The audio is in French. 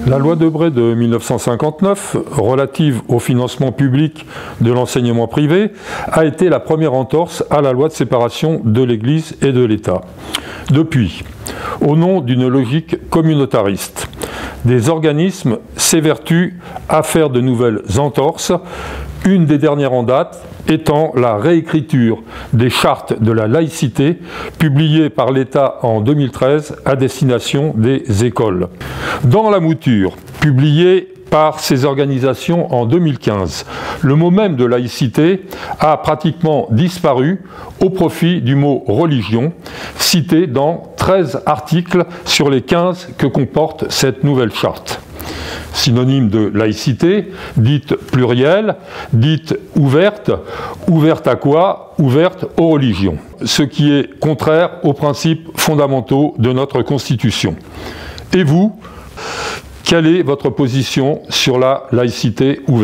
La loi Debré de 1959, relative au financement public de l'enseignement privé, a été la première entorse à la loi de séparation de l'Église et de l'État. Depuis, au nom d'une logique communautariste, des organismes s'évertuent à faire de nouvelles entorses, une des dernières en date étant la réécriture des chartes de la laïcité publiées par l'État en 2013 à destination des écoles. Dans la mouture, publiée par ces organisations en 2015, le mot même de laïcité a pratiquement disparu au profit du mot religion, cité dans 13 articles sur les 15 que comporte cette nouvelle charte. Synonyme de laïcité, dite plurielle, dite ouverte. Ouverte à quoi? Ouverte aux religions. Ce qui est contraire aux principes fondamentaux de notre Constitution. Et vous, quelle est votre position sur la laïcité ouverte ?